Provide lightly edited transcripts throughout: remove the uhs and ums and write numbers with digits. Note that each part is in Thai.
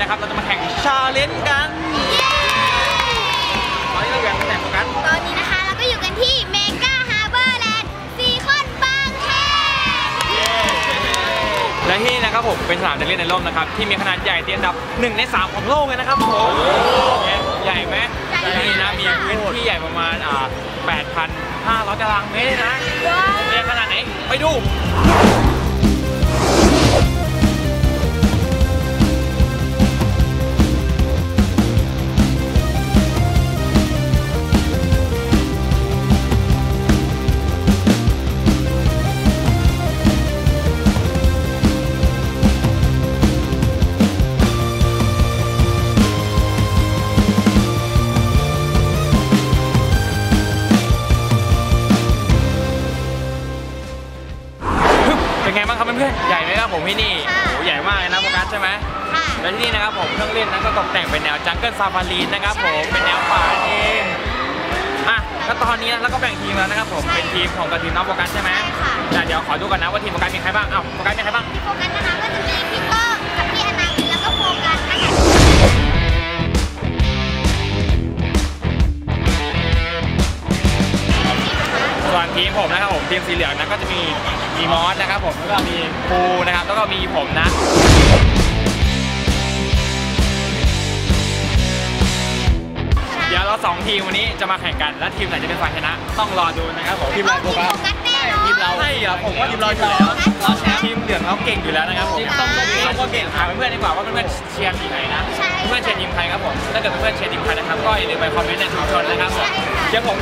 นะครับเราจะมาแข่งชาเลนจ์กันตอนนี้เราอยู่กันที่ไหนโฟกัสตอนนี้นะคะเราก็อยู่กันที่เมกาฮาร์เบอร์แลนด์ซีคอนบางแคและที่นี่นะครับผมเป็นสนามเด็กเล่นในร่มนะครับที่มีขนาดใหญ่ติดอันดับ1 ใน 3ของโลกเลยนะครับผมใหญ่ไหมนี่นะมีพื้นที่ใหญ่ประมาณ8,500 ตารางเมตรนะใหญ่ขนาดไหนไปดูเป็นไงบ้างครับเพื่อนๆใหญ่ไหมครับผมที่นี่โอ้ใหญ่มากเลยนะโฟกัสใช่ไหมและที่นี่นะครับผมเครื่องเล่นนั้นก็ตกแต่งเป็นแนวจังเกิลซาฟารีนะครับผมเป็นแนวป่าเองแล้วตอนนี้นะแล้วก็แบ่งทีมแล้วนะครับผมเป็นทีมของกับทีมน้องโฟกัสใช่ไหมเดี๋ยวขอดูกันนะว่าทีมโฟกัสมีใครบ้างโฟกัสมีใครบ้างโฟกัสนะคะก็จะมีพี่โก้กับพี่อนันต์แล้วก็โฟกัสนะคะส่วนทีมผมนะครับผมทีมสีเหลืองนะก็จะมีมอสนะครับผมแล้วก็มีปูนะครับแล้วก็มีผมนะเดี๋ยวเรา2 ทีมวันนี้จะมาแข่งกันและทีมไหนจะเป็นฝ่ายชนะต้องรอดูนะครับผมทีมเราโฟกัสทีมเราใช่เหรอผมว่าทีมเราอยู่แล้วทีมเหลืองเขาเก่งอยู่แล้วนะครับผมเราก็เก่งถามเพื่อนๆดีกว่าว่าเพื่อนๆเชียร์ทีมไหนนะเพื่อนเชียร์ทีมใครครับผมถ้าเกิดเพื่อนๆเชียร์ทีมใครนะครับก็อย่าลืมไปคอมเมนต์ในชุมชนนะครับผมเชียร์ผม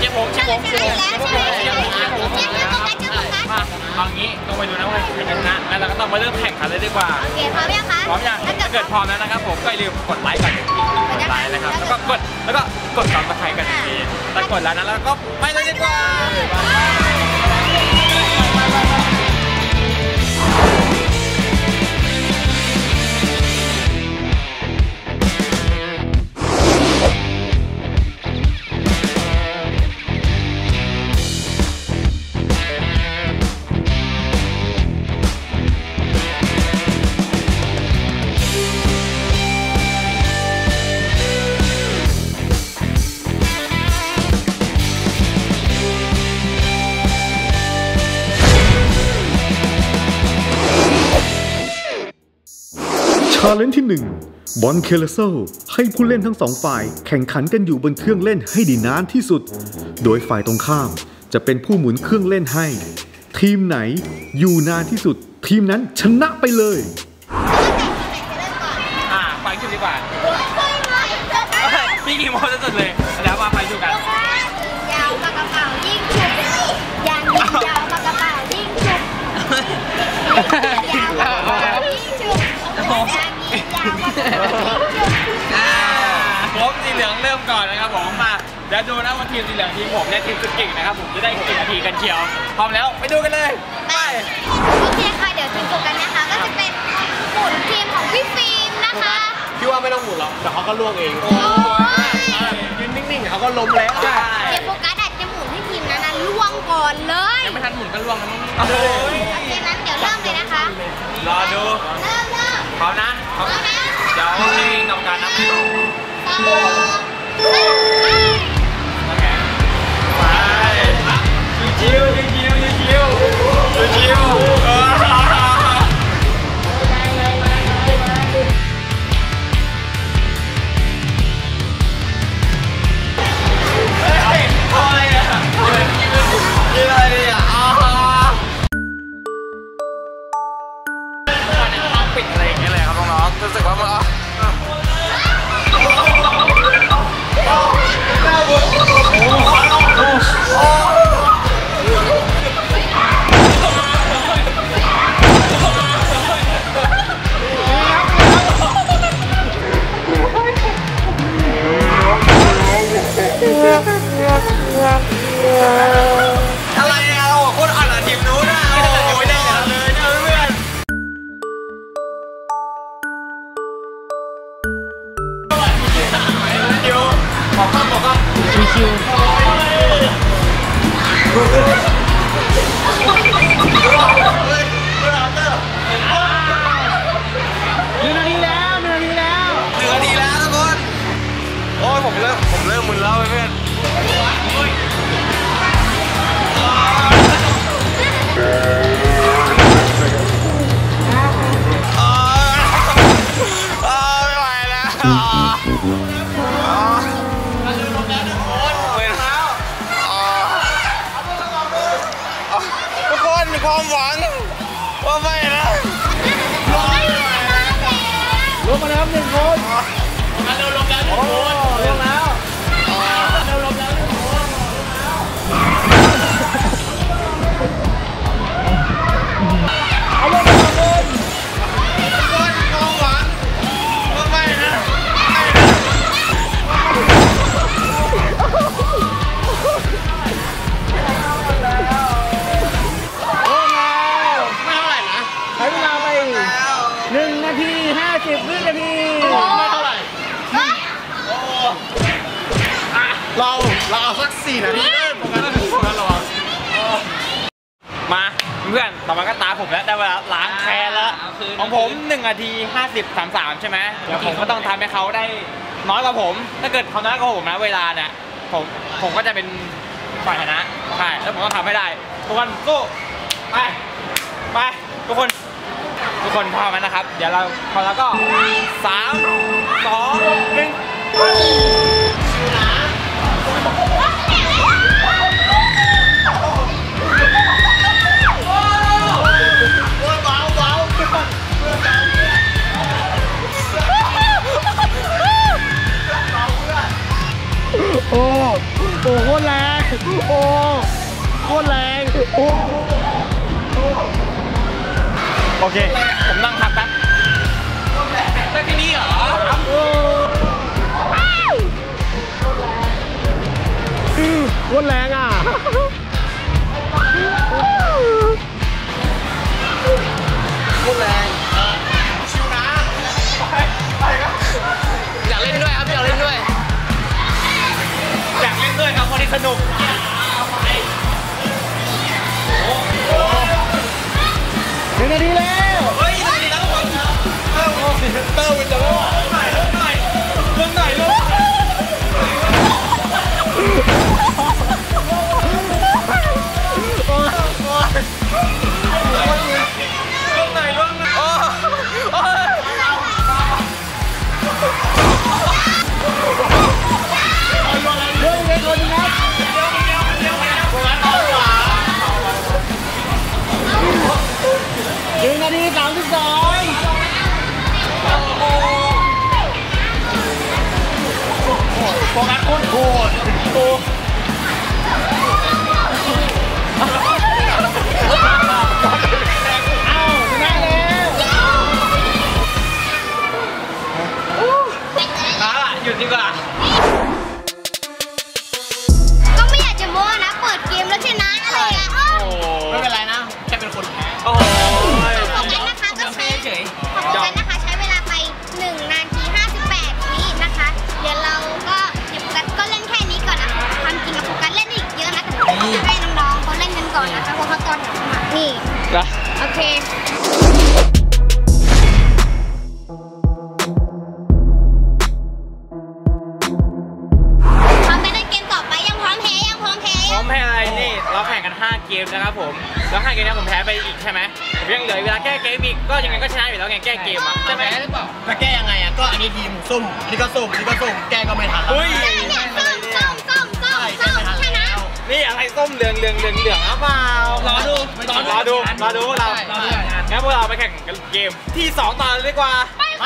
มาเอางี้ต้องไปดูนะว่าใครจะชนะแล้วเราก็ต้องมาเริ่มแข่งขันเลยดีกว่าโอเคพร้อมยังคะพร้อมยังถ้าเกิดพร้อมแล้วนะครับผมก็อย่าลืมกดไลค์ก่อนกดไลค์นะครับแล้วก็กดซับสไครต์กันทีถ้ากดแล้วนะแล้วก็ไปเลยดีกว่าชาเลนจ์ที่1บอลเคเลโซให้ผู้เล่นทั้ง2 ฝ่ายแข่งขันกันอยู่บนเครื่องเล่นให้ได้นานที่สุดโดยฝ่ายตรงข้ามจะเป็นผู้หมุนเครื่องเล่นให้ทีมไหนอยู่นานที่สุดทีมนั้นชนะไปเลยไปชุดดีกว่าพี่กี่โมงจะสุดเลยแล้วมาไปชุดกันยาวปากกระเป๋ายิ่งฉุบยาวปากกระเป๋ายิ่งฉุบยาวปากกระเป๋ายิ่งฉุบผมสีเหลืองเริ่มก่อนนะครับผมมาเดี๋ยวดูนะว่าทีมสีเหลืองทีมผมและทีมสุดเก่งนะครับผมจะได้กี่นาทีกันเชียวพร้อมแล้วไปดูกันเลยไปโอเคค่ะเดี๋ยวทีมโฟกัสนะคะก็จะเป็นหมุนทีมของพี่ฟิล์มนะคะพี่ว่าไม่ต้องหมุนหรอกเดี๋ยวเขาก็ล่วงเองยืนนิ่งๆเขาก็ล้มแล้วเดี๋ยวโฟกัสอาจจะหมุนให้ทีมนั้นล่วงก่อนเลยยังไม่ทันหมุนก็ล่วงแล้วมั้งทีมนั้นเดี๋ยวเริ่มเลยนะคะรอดูพร้อมนะเดี๋ยวให้กรรมการนับให้ดูโอเคไปชิวปิดอะไรอย่างเงี้ยเลยครับน้องๆรู้สึกว่ามันอะไรโคตรอ่อนทีมนู้นนะโอ้ยได้เลยเพื่อนชิว1 นาทีแล้วเพื่อนไม่ไหวแล้วทุกคนมีความหวังว่าไม่นะลงมาแล้ว1 คนเร็วลงแล้ว1 คนลงแล้วเร็วลงแล้ว1 คนเอาลงมาคนทุกคนความหวังว่าไม่นะใช้เวลาไป1 นาที 50 วินาทีไม่เท่าไหร่เราเอาสัก4 นาทีผมก็ต้องถูกกันหรอมาเพื่อนต่อมาก็ตาผมแล้วได้เวลาล้างแค้นแล้วของผม1 นาที 50:33ใช่ไหมเดี๋ยวผมก็ต้องทำให้เขาได้น้อยกว่าผมถ้าเกิดเขาน้อยกว่าผมนะเวลาเนี่ยผมก็จะเป็นฝ่ายชนะใช่แล้วผมต้องทำให้ได้ทุกคนสู้ไปทุกคนพร้อมกันนะครับเดี๋ยวเราพอแล้วก็3 2 1โอ้โคตรแรงโอ้โคตรแรงโอเคผมนั่งพักแป๊บได้แค่นี้เหรอโคตรแรงอ่ะโคตรแรงชิวนะไปครับอยากเล่นด้วยครับอยากเล่นด้วยครับวันนี้สนุก1 นาทีแล้วเฮ้ย1 นาทีแล้วทุกคนเติมวินเตอร์ลงหน่อย1 นาที 32โฟกัสโคตรโหดชนะแล้วหยุดดีกว่าก็ไม่อยากจะโม้นะเปิดเกมแล้วชนะอะไรอ่ะไม่เป็นไรนะแค่เป็นคนแพ้โอ้ยของกันนะคะก็ใช้ใช้เวลาไป1 นาที 58 วินะคะเดี๋ยวเราก็ก็เล่นแค่นี้ก่อนนะคะความจริงกับโฟกัสเล่นอีกเยอะนะแต่จะให้น้องๆเขาเล่นกันก่อนนะคะเพราะเขาตอนสมัครนี่โอเคพร้อมไปเล่นเกมต่อไปยังพร้อมแพ้อะไรนี่เราแข่งกัน5 เกมนะครับผมแล้ว5 เกมนี้ผมแพ้ไปอีกใช่ไหมผมยังเหลือเวลาแก้เกมอีกก็ยังไงก็ชนะอยู่แล้วไงแก้เกมอ่ะใช่ไหมหรือเปล่าจะแก้ยังไงอ่ะก็อันนี้ทีมซุ่มอันนี้ก็ซุ่มแก้ก็ไม่ทันแล้วชนะนี่อะไรส้มเหลืองหรือเปล่ารอดูพวกเรางั้นพวกเราไปแข่งกันเกมที่2ต่อเลยดีกว่าไป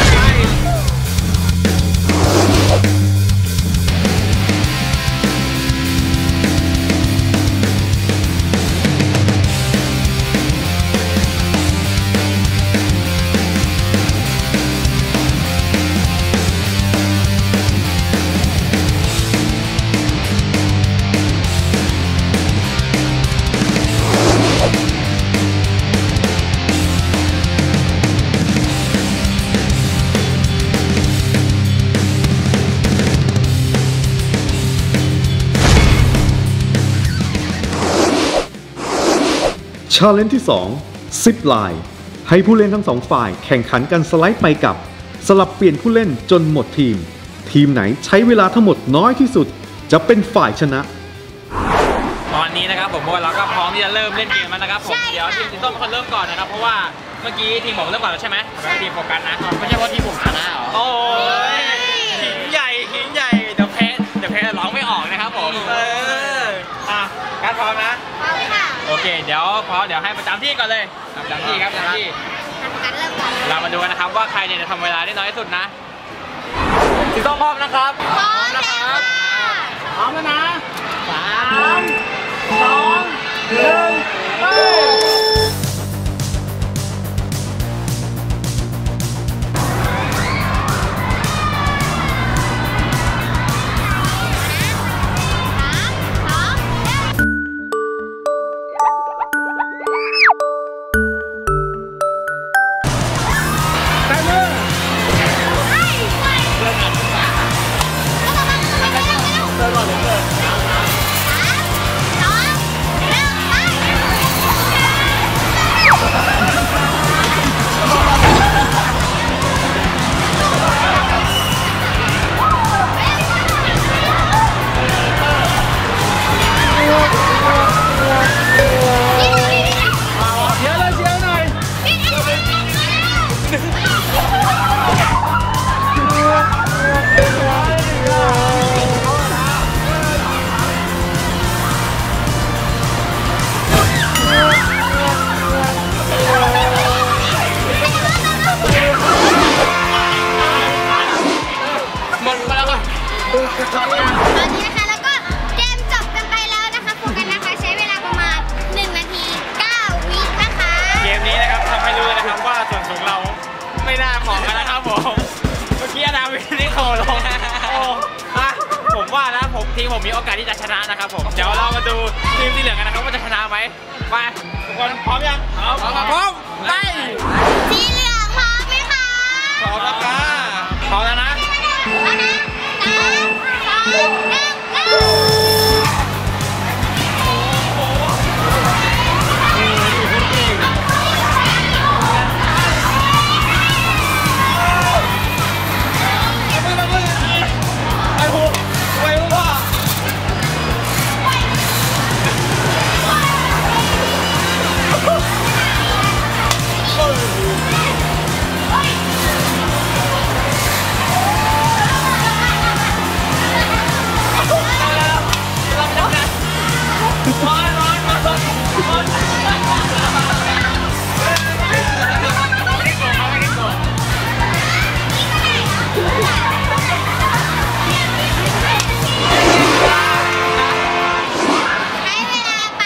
ชาเลนจ์ที่2 ซิปไลน์ให้ผู้เล่นทั้ง2 ฝ่ายแข่งขันกันสไลด์ไปกับสลับเปลี่ยนผู้เล่นจนหมดทีมไหนใช้เวลาทั้งหมดน้อยที่สุดจะเป็นฝ่ายชนะตอนนี้นะครับผมพวกเราก็พร้อมที่จะเริ่มเล่นเกมแล้วนะครับผมเดี๋ยวทีมสีส้มเป็นคนเริ่มก่อนนะครับเพราะว่าเมื่อกี้ทีมผมเริ่มก่อนแล้วใช่ไหมไม่ทีมโฟกัสนะไม่ใช่เพราะทีมผมชนะหรอโอ้ยขิงใหญ่เดี๋ยวแพ้ร้องไม่ออกนะครับผมการพร้อมนะพร้อมค่ะโอเคเดี๋ยวให้ประจำที่ก่อนเลยประจำที่ครับประจำที่ทำการเริ่มก่อนเรามาดูกันนะครับว่าใครเนี่ยจะทำเวลาได้น้อยที่สุดนะสีส้มพร้อมนะครับพร้อมแล้วค่ะพร้อมแล้วนะ3 2 1ไปตอนนี้นะคะแล้วก็เกมจบกันไปแล้วนะคะโฟกัสนะคะใช้เวลาประมาณ1 นาที 9 วินะคะเกมนี้นะครับทำให้รู้เลยนะครับว่าส่วนสูงเราไม่น่าเหมาะกันนะครับผมเมื่อกี้นาวินนี่โคลงผมว่านะทีมผมมีโอกาสที่จะชนะนะครับผมเดี๋ยวเรามาดูทีมที่เหลือกันนะครับว่าจะชนะไหมไปทุกคนพร้อมยังพร้อมไปสีเหลืองพร้อมไหมคะพร้อมแล้วค่ะพร้อมแล้วนะเอานะ3 2 1 เริ่ม ใช้เวลาไป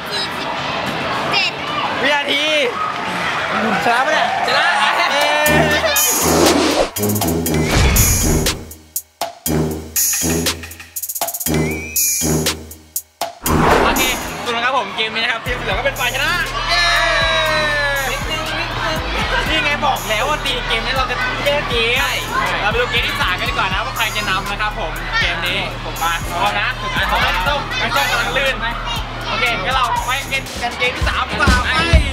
47 วินาทีชนะไหมเนี่ยชนะโอเคสุดแล้วครับผมเกมนี้นะครับทีมเหลือก็เป็นฝ่ายชนะนี่ไงบอกแล้วว่าตีเกมนี้เราจะแก้เกมเราไปดูเกมที่3กันดีกว่านะว่าใครจะนำนะครับผมเกมนี้ผมมาพร้อมนะของการส้มกำลังลื่นไหมโอเคงั้นเราไปกันเกมที่3ดีกว่าไป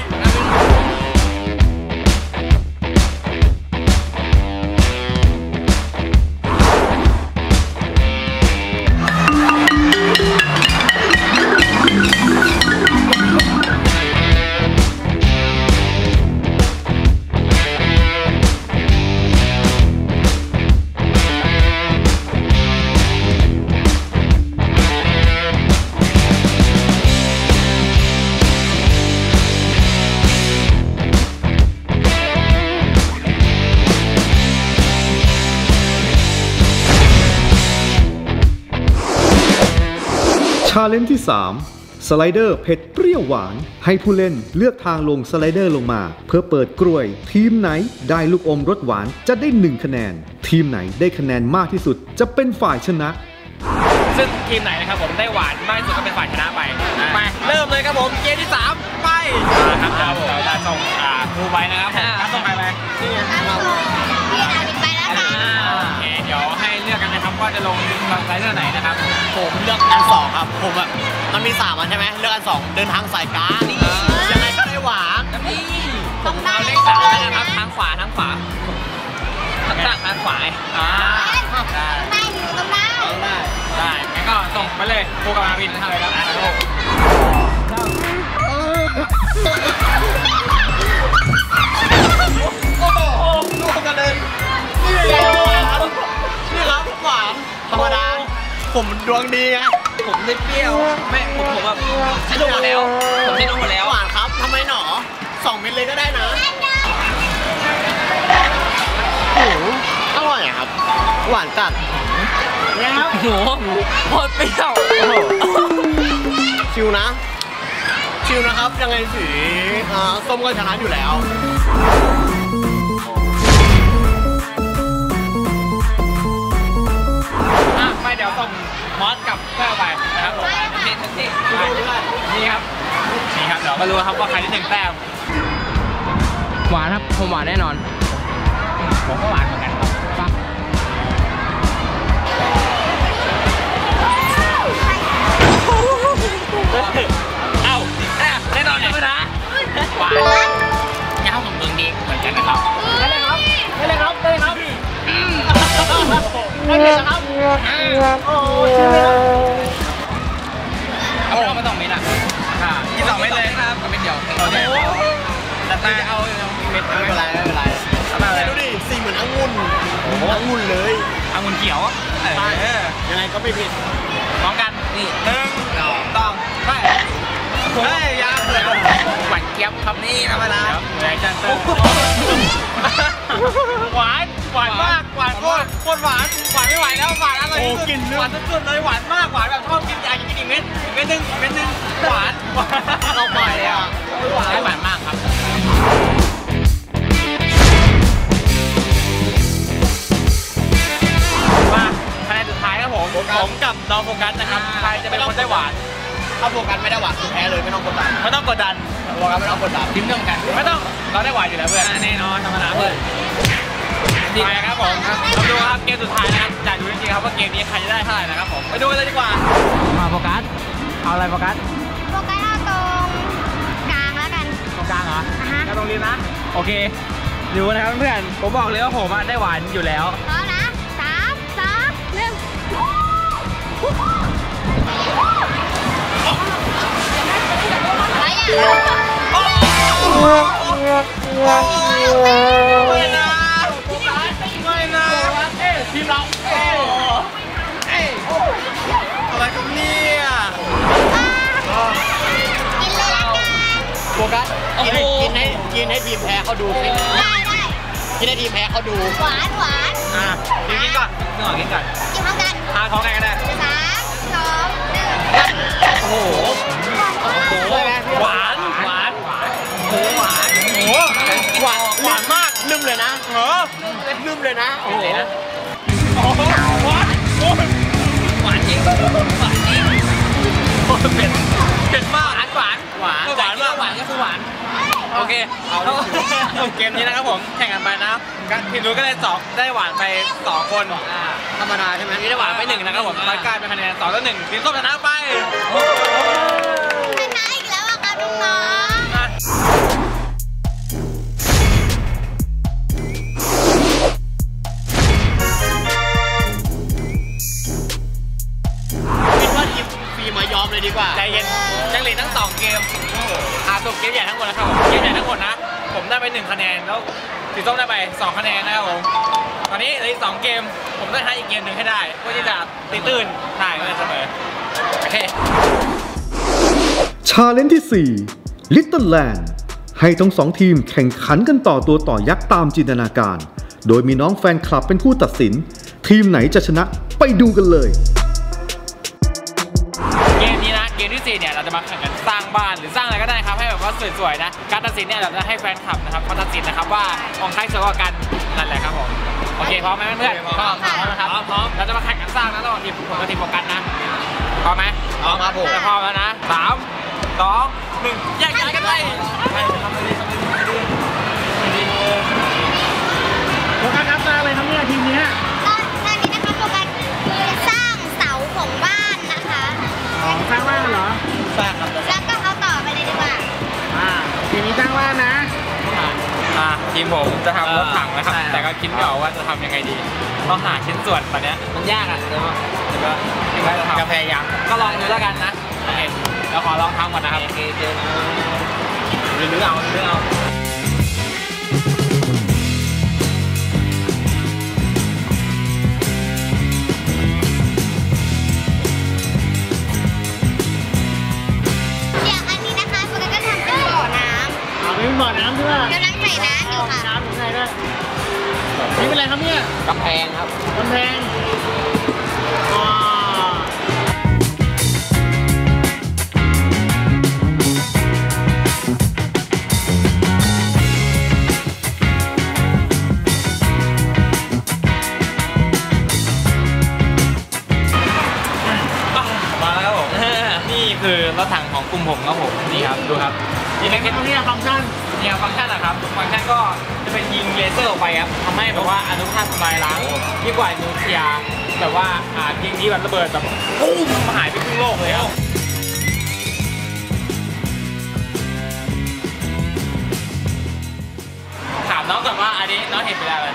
ชาเลนจ์ที่ 3 สไลเดอร์เผ็ดเปรี้ยวหวาน ให้ผู้เล่นเลือกทางลงสไลเดอร์ลงมา เพื่อเปิดกล้วยทีมไหนได้ลูกอมรสหวานจะได้1 คะแนน ทีมไหนได้คะแนนมากที่สุดจะเป็นฝ่ายชนะซึ่งทีมไหนนะครับผมได้หวานมากที่สุดก็เป็นฝ่ายชนะไปเริ่มเลยครับผมเกมที่3ไปครับเราจะส่งครูไปนะครับผมส่งใครไปพี่นาวินไปแล้วค่ะโอเคเดี๋ยวให้เลือกกันนะครับว่าจะลงสไลเดอร์ไหนนะครับผมเลือกอัน 2ครับผมแบบมันมี3อันใช่ไหมเลือกอัน 2เดินทางสายกลางยังไงก็ได้หวานนี่ผมเอาเลข3นะครับทางขวาทางขวาได้ไม่อยู่ตรงนั้นได้งั้นก็ส่งมาเลยโคกับมาวินทำอะไรครับโอ้โหลูกกันเลยนี่ครับหวานธรรมดาผมดวงดีไงผมได้เปรี้ยวไม่ผมแบบใช้นมหมดแล้วผมใช้นมหมดแล้วหวานครับทำไมหนอ2 เม็ดเลยก็ได้นะโอ้โหอร่อยครับหวานจัดเนี่ยครับโอ้โหโคตรเปรี้ยวชิวนะชิวนะครับยังไงสีส้มก็ชนะอยู่แล้วไปเดี๋ยวส่งมอสกับเพื่อไปนะครับผมนี่ครับเดี๋ยวมารู้ครับว่าใครที่1 แต้มหวานครับผมหวานแน่นอนผมก็หวานเหมือนกันครับเอ้าแน่นอนใช่ไหมนะหวานเงาของเมืองดีเหมือนกันนะครับได้เลยครับได้เลยครับได้เลยครับได้เลยครับโอ้ชื่อเอาไม่ต้องเม็ดอ่ะกิน2 เม็ดเลยครับกับเม็ดเดียวแต่ตาเอาเม็ดไม่เป็นไรไม่เป็นไรดูดิสีเหมือนองุ่นองุ่นเลยองุ่นเขียวยังไงก็ไม่ผิดพร้อมกันนี่1 2 ไปเฮ้ยยาหวานเจี๊ยบครับนี่ธรรมดาแรงจังเติมหวานมากหวานโคตรหวานไม่ไหวแล้วหวานอร่อยที่สุดหวานสุดๆเลยหวานมากหวานแบบชอบกินอยากกินอีกเม็ดนึงหวานเราปล่อยเลยอ่ะหวานมากครับมาคะแนนสุดท้ายครับผมกับน้องโฟกัสนะครับใครจะเป็นคนได้หวานถ้าโฟกัสไม่ได้หวานคือแพ้เลยไม่ต้องกดดันโฟกัสไม่ต้องกดดันทิ้งเรื่องกันไม่ต้องเราได้หวานอยู่แล้วเพื่อนแน่นอนธรรมดาเพื่อนไปครับผมมาดูครับเกมสุดท้ายนะครับอยากดูจริงๆครับว่าเกมนี้ใครจะได้เท่าไหร่นะครับผมไปดูกันเลยดีกว่ามาโฟกัสเอาอะไรโฟกัสเอาตรงกลางแล้วกันตรงกลางเหรอก็ตรงนี้นะโอเคดูนะครับเพื่อนผมบอกเลยว่าผมได้หวานอยู่แล้วพร้อมนะ3 2 1ไปไม่นะทีมเราอะไรกันเนี่ยกินเลยละกันโฟกัสกินให้ทีมแพ้เขาดูสิกินให้ทีมแพ้เขาดูหวานกินก่อนกินพร้อมกันท้องกันก็ได้ 3 2 1 โอ้โหหวานมากลืมเลยนะลืมเลยนะโอ้โหหวานจริงเผ็ดมากหวานมากหวานก็คือหวานโอเคเอาเกมนี้นะครับผมแข่งกันไปนะทีมนู้นก็ได้หวานไป2 คนธรรมดาใช่ไหมนี่ได้หวานไป1นะครับผมกลายเป็นคะแนน2-1ทีมส้มชนะไปชนะอีกแล้วอะค่ะน้องยอมเลยดีกว่าใจเย็นยังเหลือทั้ง2 เกมจบเกมใหญ่ทั้งหมดนะครับผมเกมใหญ่ทั้งหมดนะผมได้ไป1 คะแนนแล้วสีส้มได้ไป2 คะแนนนะครับผมตอนนี้เหลืออีก2 เกมผมต้องให้อีกเกมหนึ่งให้ได้เพื่อที่จะตีตื้นได้ก็จะเสมอโอเคชาเลนจ์ที่ 4 Little Land ให้ทั้ง2 ทีมแข่งขันกันต่อตัวต่อยักษ์ตามจินตนาการโดยมีน้องแฟนคลับเป็นผู้ตัดสินทีมไหนจะชนะไปดูกันเลยเกมนี้นะเกมที่4เนี่ยเราจะมาแข่งกันสร้างบ้านหรือสร้างอะไรก็ได้ครับให้แบบว่าสวยๆนะการตัดสินเนี่ยเราจะให้แฟนคลับนะครับเขาตัดสินนะครับว่าของใครสวยกว่ากันนั่นแหละครับผมโอเคพร้อมไหมเพื่อนๆพร้อมนะครับพร้อมเราจะมาแข่งกันสร้างนะระหว่างทีมผมกับทีมโฟกัสนะพร้อมไหมพร้อมครับผมพร้อมแล้วนะ3 2 1แยกย้ายกันไปโฟกัสครับสร้างอะไรครับเนี่ยทีมนี้ตอนนี้นะคะโฟกัสสร้างเสาของบ้านนะคะสร้างบ้านเหรอสร้างครับแล้วก็เอาต่อไปเลยดีกว่าทีมนี้สร้างบ้านนะทีมผมจะทำรถถังนะครับแต่ก็คิดไม่ออกว่าจะทำยังไงดีต้องหาชิ้นส่วนตอนเนี้ยมันยากอ่ะเดี๋ยวก็จะทำกาแฟยางก็ลองดูแล้วกันนะโอเคเราขอลองทำก่อนนะครับโอเคเจอหรือเอาเป็นบ่อน้ำใช่ไหมกำลังใส่น้ำอยู่ค่ะน้ำอยู่ไหนด้วยนี่เป็นอะไรครับเนี่ยกำแพงครับกำแพงมาแล้วครับผมนี่คือรถถังของกลุ่มผมครับผมนี่ครับดูครับนี่เป็นตรงนี้ฟังก์ชันเนี่ยฟังก์ชันนะครับฟังก์ชันก็จะเป็นยิงเลเซอร์ออกไปครับทำให้แบบว่าอนุภาคทำลายล้างยิ่งกว่านิวเคลียร์แบบว่ายิงที่แบบระเบิดแบบปุ้มหายไปครึ่งโลกเลยครับถามน้องก่อนว่าอันนี้น้องเห็นเป็นอะไร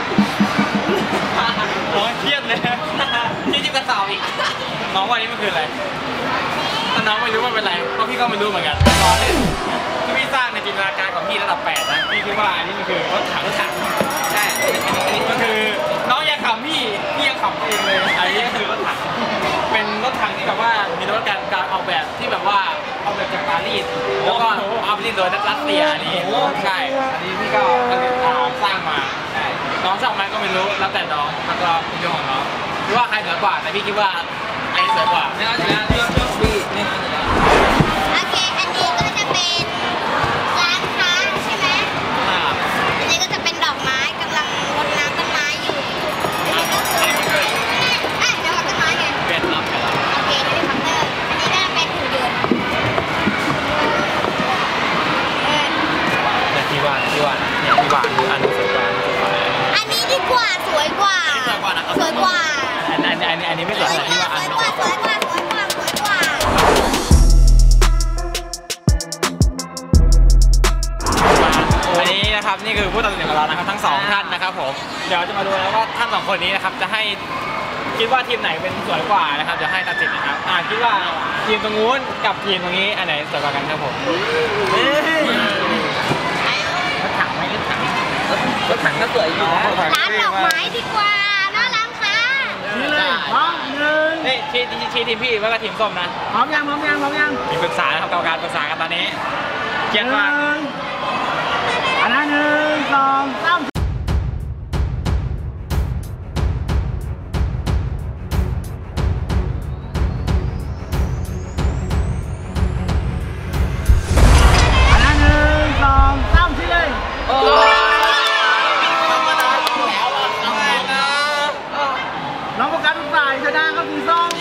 น้องเครียดเลยที่จิ้มกระสอบอีกน้องว่านี่มันคืออะไรถ้าน้องไม่รู้ว่าเป็นอะไรเพราะพี่ก็ไม่รู้เหมือนกันรอเล่นที่พี่สร้างในจินตนาการของพี่ระดับ8นะพี่คิดว่าอันนี้มันคือรถถังใช่อันนี้ก็คือน้องยังขำพี่ยังขำเองเลยอันนี้ก็คือรถถังเป็นรถถังที่แบบว่ามีนวัตกรรมการออกแบบที่แบบว่าเอาแบบจากปารีสแล้วก็เอาผลิตโดยรัสเซียอันนี้ใช่อันนี้พี่ก็สร้างมาใช่น้องสร้างมาก็ไม่รู้แล้วแต่น้องแล้วก็เป็นเรื่องของน้องคิดว่าใครเหนือกว่าแต่พี่คิดว่าไอ้เสือกว่าไม่เอาชนะเรื่องพี่นี่โอเคอันนี้ก็จะเป็นร้านค้าใช่ไหมอันนี้ก็จะเป็นดอกไม้กำลังรดน้ำต้นไม้อยู่อันนี้ก็คือเดี๋ยวต้นไม้ไงเป็นรับโอเคนี่เป็นคัพเตอร์อันนี้ก็จะเป็นหุ่นยนต์แต่ที่ว่าคืออันนี้สวยกว่าอันนี้ดีกว่าสวยกว่าสวยกว่าอันนี้ไม่สวยแต่ที่ว่าอันนี้สวยกว่าอันนี้นะครับนี่คือผู้ตัดสินของเรานะครับทั้ง2ท่านนะครับผมเดี๋ยวจะมาดูนะว่าท่าน2คนนี้นะครับจะให้คิดว่าทีมไหนเป็นสวยกว่านะครับจะให้ตัดสินนะครับคิดว่าทีมตรงนู้นกับทีมตรงนี้อันไหนสวยกว่ากันครับผมรถถังก็สวยอยู่นะร้านดอกไม้ดีกว่าน่ารักค่ะนี่เลยพร้อม1 นี่ชี้ทีมพี่แล้วก็ทีมส้มนะพร้อมยังมีปรึกษานะครับกรรมการปรึกษากันตอนนี้เกียรติมากอันนั้น1 2 3ที่เลยน้องโฟกัสทุกฝ่ายชนะครับสีส้ม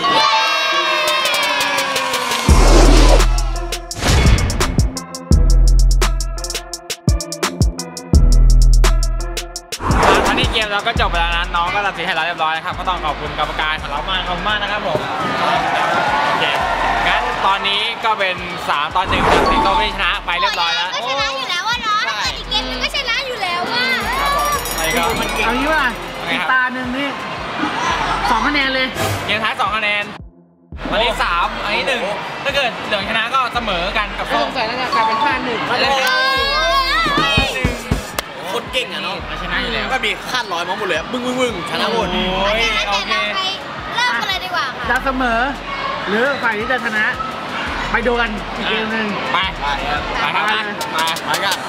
ตอนนี้เกมเราก็จบไปแล้วนะน้องก็ตัดสินให้เราเรียบร้อยนะครับก็ต้องขอบคุณกรรมการของเรามากขอบคุณมากนะครับผมโอเคงั้นตอนนี้ก็เป็น3-1กับสีส้มที่ชนะไปเรียบร้อยแล้วก็ชนะอยู่แล้วว่าน้องอีกเกมนึงก็ชนะอยู่แล้วว่าเอางี้ว่าอีกตาหนึ่งนี่2 คะแนนเลยเกมท้าย2 คะแนนวันนี้3อันนี้1ถ้าเกิดเหลืองชนะก็เสมอกันกับส้มใส่น่าจะกลายเป็น5-1คนเก่งอะเนาะชนะอยู่แล้วก็มีคาดร้อยมาหมดเลยบึ้งชนะหมดโอเคเริ่มกันเลยดีกว่าค่ะจะเสมอหรือฝ่ายที่จะชนะไปดูกันอีกเกมหนึ่งไปกัน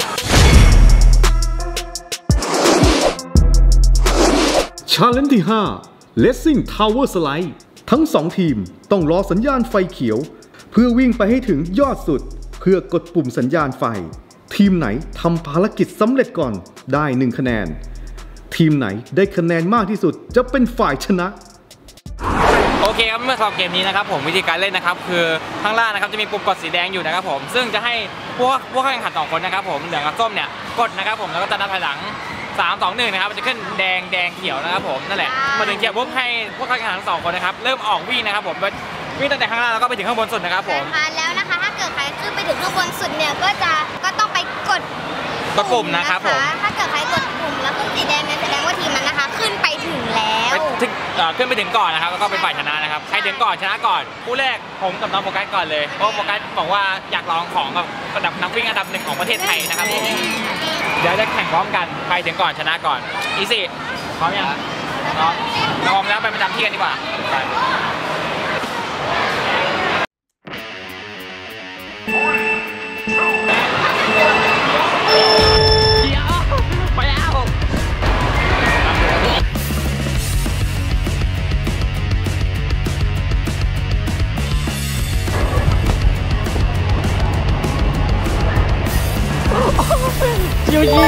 Challenge ที่ 5 Racing Tower Slide ทั้ง2ทีมต้องรอสัญญาณไฟเขียวเพื่อวิ่งไปให้ถึงยอดสุดเพื่อกดปุ่มสัญญาณไฟทีมไหนทำภารกิจสำเร็จก่อนได้1 คะแนนทีมไหนได้คะแนนมากที่สุดจะเป็นฝ่ายชนะโอเคครับเมื่อสำหรับเกมนี้นะครับผมวิธีการเล่นนะครับคือข้างล่างนะครับจะมีปุ่มกดสีแดงอยู่นะครับผมซึ่งจะให้พวกแข่งขัน2 คนนะครับผมเหลืองกับส้มเนี่ยกดนะครับผมแล้วก็จะนับถอยหลัง3 2 1นะครับมันจะขึ้นแดงเขียวนะครับผมนั่นแหละมาถึงเขียวปุ๊บให้พวกแข่งขัน2 คนนะครับเริ่มออกวิ่งนะครับผมวิ่งตั้งแต่ข้างล่างแล้วก็ไปถึงข้างบนสุดนะครับผมแล้วนะคะถ้าเกิดใครขึ้นไปถึงข้างบนสุดเนี่ยก็ต้องไปกดปุ่มนะครับผมถ้าเกิดใครกดปุ่มแล้วขึ้นสีแดงเนี่ยแสดงว่าขึ้นไปถึงก่อนนะครับแล้วก็เป็นฝ่ายชนะนะครับใครถึงก่อนชนะก่อนคู่แรกผมกับน้องโฟกัสก่อนเลยเพราะโฟกัสบอกว่าอยากลองของกับระดับนักวิ่งอันดับ1ของประเทศไทยนะครับเดี๋ยวจะแข่งพร้อมกันใครถึงก่อนชนะก่อนอีซี่พร้อมยังพร้อมแล้วไปประจำที่กันดีกว่าชิวๆ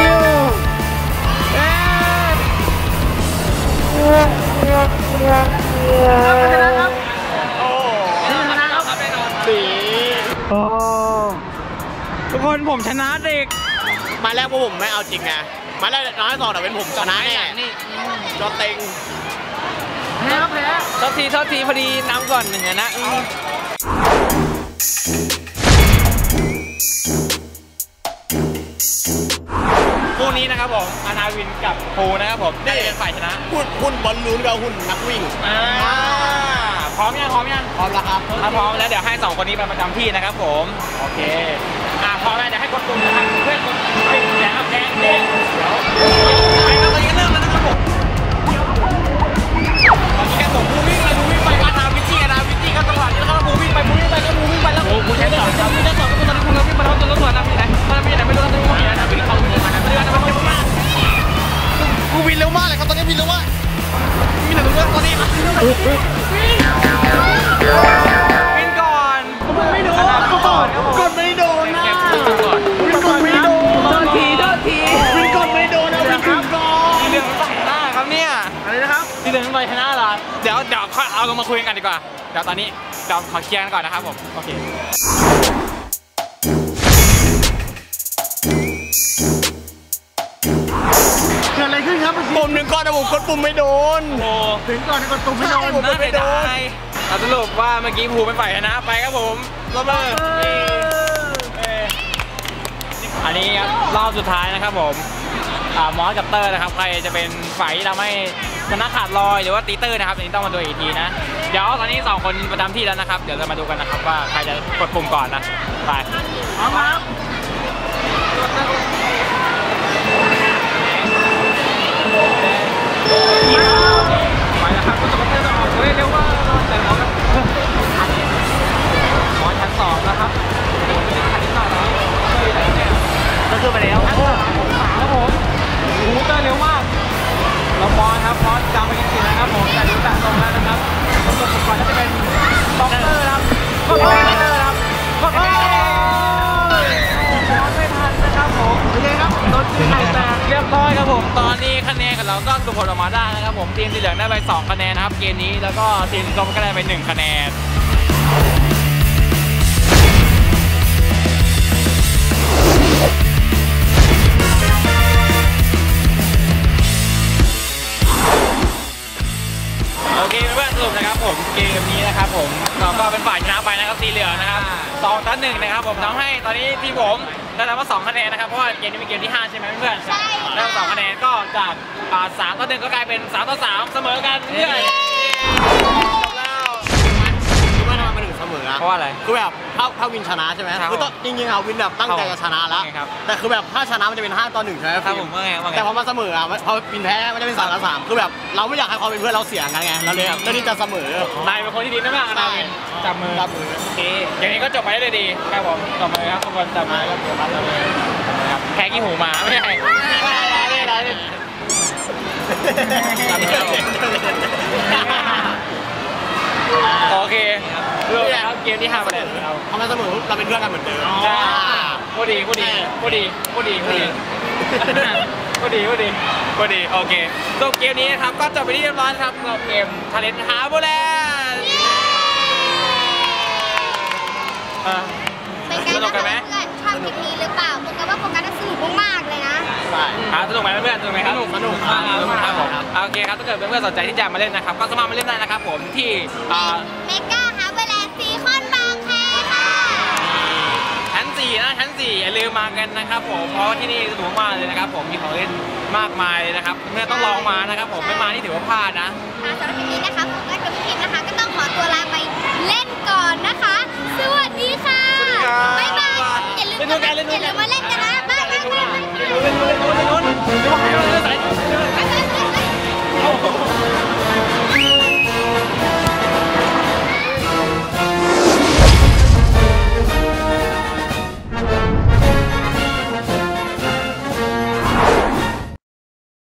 ทุกคนผมชนะเด็กมาแรกพวกผมไม่เอาจริงไงมาแรกน้อยสองแต่เป็นผมชนะแน่จอเต็งแพ้โทษทีพอดีน้ำก่อน1นะคู่นี้นะครับผมอานาวินกับภูนะครับผมได้เป็นฝ่ายชนะหุ้นบอลลูนกับหุ้นนักวิ่งพร้อมยังพร้อมแล้วครับถ้าพร้อมแล้วเดี๋ยวให้2คนนี้ไปประจำที่นะครับผมโอเคพร้อมแล้วเดี๋ยวให้กดปุ่มนะครับเพื่อนกดปุ่มแดงไปครับตอนนี้เริ่มแล้วนะครับผมตอนนี้แกส่งภูวิ่งเลยภูวิ่งไปอานาวินจี้ก็จังหวะนี้แล้วภูวิ่งไปแล้วภูใช้ต่อครับก็ตอนนี้ภูวิ่งไปแล้วจนรถสวนนะพี่ไหนไม่รู้ว่าจะภูวิ่งนะวิ่งเข้าภูมานะเรือนะมันเร็วมากภูวิ่งเร็วมากเลยครับตอนนี้วิ่งเร็วมากมีหนึ่งเรื่องตอนนี้วิ่งก่อนไม่โดนกดไม่โดนนะกดไม่โดนโดนทีวิ่งกดไม่โดนนะวิ่งก่อนทีเหลืองต่อยชนะครับเนี่ยอะไรนะครับทีเหลืองต่อยชนะเหรอเดี๋ยวเอาลงมาคุยกันดีกว่าเดี๋ยวตอนนี้เราขอเคลียร์กันก่อนนะครับผมโอเคเกิดอะไรขึ้นครับปุ่มหนึ่งก่อนนะผมกดปุ่มไม่โดนถึงก่อนกดปุ่มไม่โดนน่าเสียดายสรุปว่าเมื่อกี้ภูเป็นฝ่ายชนะไปครับผมรอบเลยอันนี้ครับรอบสุดท้ายนะครับผมมอสกับเตอร์นะครับใครจะเป็นฝ่ายที่ทำให้ชนะขาดลอยหรือว่าตีเตอร์นะครับอันนี้ต้องมาดูอีกทีนะเดี๋ยวตอนนี้2คนประจำที่แล้วนะครับเดี๋ยวเรามาดูกันนะครับว่าใครจะกดปุ่มก่อนนะไปพร้อมครับไปแล้วครับก็จะมาเตอร์ต้องออกเร็วว่าแต่หมอชั้น2แล้วครับก็คือไปแล้วครับผมหูเตอร์เร็วมากเราบอลครับบอลจำไปกินนะครับผมแต่ดูจากตรงแล้วนะครับตัวก่อนจะเป็นบ็อกเตอร์ครับก็เป็นเตอร์ครับก็ไม่ทันนะครับผมโอเคครับรถที่ไหนแตกเรียบร้อยครับผมตอนนี้คะแนนของเราก็สรุปผลออกมาได้นะครับผมทีมสีเหลืองได้ไป2คะแนนนะครับเกมนี้แล้วก็ทีมส้มก็ได้ไป1คะแนนโอเคเพื่อนสรุปนะครับผมเกมนี้นะครับผมเราก็เป็นฝ่ายชนะไปนะครับสีเหลืองนะครับ2-1นะครับผมทำให้ตอนนี้ทีมผมได้รับมา2คะแนนนะครับเพราะว่าเกมนี้เป็นเกมที่5ใช่ไหมเพื่อนใช่ได้มา2คะแนนก็จาก3-1ก็กลายเป็น3-3เสมอกันเพื่อนคือว่าทำไมมันถึงเสมอเพราะว่าอะไรคือแบบถ้าวินชนะใช่ไหมคือจริงๆวินแบบตั้งใจจะชนะแล้วแต่คือแบบถ้าชนะมันจะเป็น5-1ใช่ไหมครับผมแต่พอมาเสมอพอวินแพ้มันจะเป็น3-3คือแบบเราไม่อยากให้ความเป็นเพื่อนเราเสียกันไงเราเลยเลือกที่จะเสมอนายเป็นคนที่ดีมากนายจับมือโอเคอย่างนี้ก็จบไปได้ดีครับผมต่อมือครับทุกคนจับมือครับแค่กี่หูมาไม่ใช่โอเคเรื่องครับเกมที่5คะแนนทำไมเสมอเราเป็นเพื่อนกันเหมือนเดิมพูดดีโอเคจบเกมนี้นะครับก็จบไปที่เรียบร้อยครับกับเกมทาเลนต์ฮาร์เบอร์แลนด์เป็นการกันไหมชอบคลิปนี้หรือเปล่าผมก็ว่าโฟกัสสนุกมากเลยนะใช่สนุกไหมเพื่อนสนุกไหมครับสนุกครับผมโอเคครับถ้าเกิดเพื่อนๆสนใจที่จะมาเล่นนะครับก็สามารถมาเล่นได้นะครับผมที่เมกาฮาร์เบอร์แลนด์ซีคอนบางแคค่ะชั้น4 4นะชั้น 4อย่าลืมมากันนะครับผมเพราะว่าที่นี่สนุกมากเลยนะครับผมมีของเล่นมากมายเลยนะครับเพื่อนต้องลองมานะครับผมไม่มานี่ถือว่าพลาดนะสำหรับวันนี้นะคะผมก็กับพี่พิมนะคะก็ต้องขอตัวลาไปเล่นก่อนนะคะสวัสดีค่ะบ๊ายบายอย่าลืมมาเล่นกันนะบ๊ายบายบ๊ายบาย